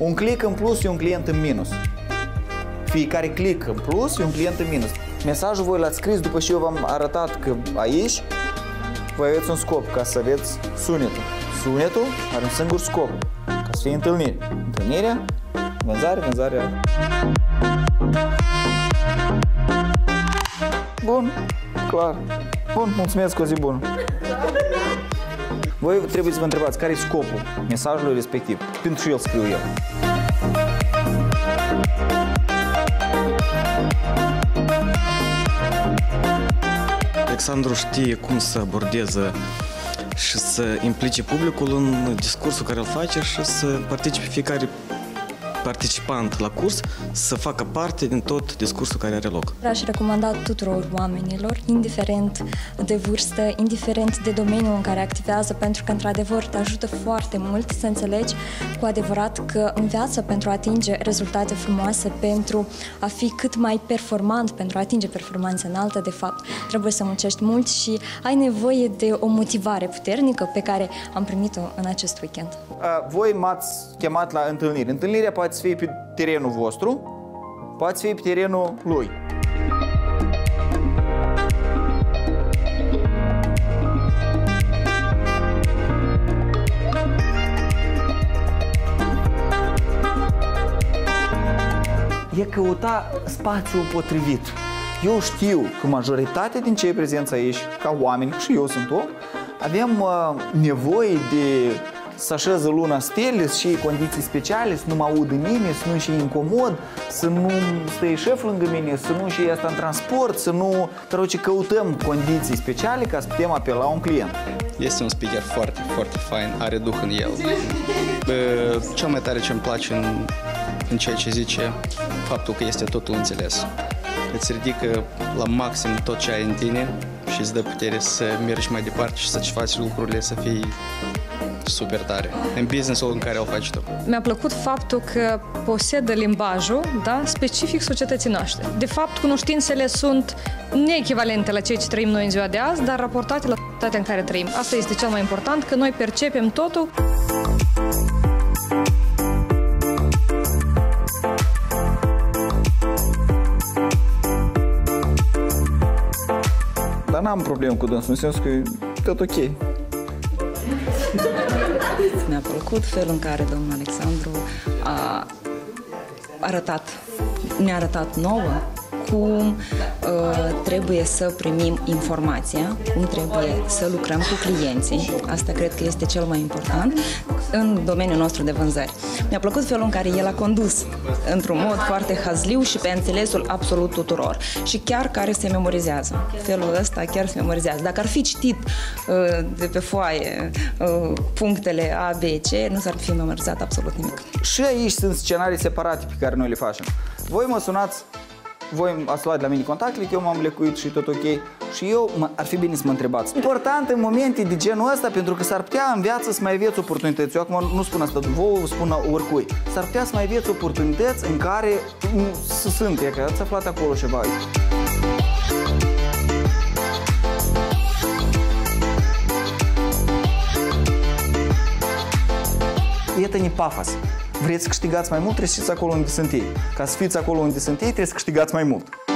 Un click în plus e un client în minus. Fiecare click în plus e un client în minus. Mesajul voi l-ați scris după ce eu v-am arătat că aici voi aveți un scop ca să aveți sunetul. Sunetul are un singur scop, ca să fie întâlnire. Întâlnirea, vânzare, vânzarea. Bun, clar. Bun, mulțumesc, o zi bună. Voi trebuie să vă întrebați care e scopul mesajului respectiv. Pentru ce îl scriu eu. Alexandru știe cum să abordeze și să implice publicul în discursul care îl face și să participe fiecare participant la curs să facă parte din tot discursul care are loc. Aș recomanda tuturor oamenilor, indiferent de vârstă, indiferent de domeniul în care activează, pentru că, într-adevăr, te ajută foarte mult să înțelegi cu adevărat că în viață, pentru a atinge rezultate frumoase, pentru a fi cât mai performant, pentru a atinge performanțe înalte, de fapt, trebuie să muncești mult și ai nevoie de o motivare puternică pe care am primit-o în acest weekend. Voi m-ați chemat la întâlnire. Întâlnirea poate să fie pe terenul vostru, poate să fie pe terenul lui. E căuta spațiul potrivit. Eu știu că majoritatea din cei prezenți aici, ca oameni, și eu sunt om, avem nevoie de să așeză luna stele și condiții speciale, să nu mă audă nimeni, să nu și incomod, să nu stă șef lângă mine, să nu și asta în transport, să nu... Короче, căutăm condiții speciale ca să putem apela un client. Este un speaker foarte, foarte fain, are duh în el. Cel mai tare ce îmi place în ceea ce zice, faptul că este totul înțeles. Îți ridică la maxim tot ce ai în tine și îți dă putere să mergi mai departe și să-ți faci lucrurile să fii super tare în business-ul în care o faci tu. Mi-a plăcut faptul că posedă limbajul, da, specific societății noastre. De fapt, cunoștințele sunt neechivalente la ceea ce trăim noi în ziua de azi, dar raportate la societatea în care trăim. Asta este cel mai important, că noi percepem totul. Dar n-am problemă cu dânsul, în sensul că e tot ok. Mi-a plăcut felul în care domnul Alexandru ne-a arătat nouă cum trebuie să primim informația, cum trebuie să lucrăm cu clienții. Asta cred că este cel mai important în domeniul nostru de vânzări. Mi-a plăcut felul în care el a condus într-un mod foarte hazliu și pe înțelesul absolut tuturor și chiar care se memorizează. Felul ăsta chiar se memorizează. Dacă ar fi citit de pe foaie punctele A, B, C, nu s-ar fi memorizat absolut nimic. Și aici sunt scenarii separate pe care noi le facem. Voi mă sunați, voi ați luat la mine contactele, eu m-am lecuit și tot ok. Și ar fi bine să mă întrebați. Important în momente de genul ăsta, pentru că s-ar putea în viață să mai aveți oportunități. Eu acum nu spun asta vouă, spun oricui. S-ar putea să mai aveți oportunități în care să sunt, că ați aflat acolo ceva. Iată-ne pafas. Vreți să câștigați mai mult, trebuie să fiți acolo unde sunt ei. Ca să fiți acolo unde sunt ei, trebuie să câștigați mai mult.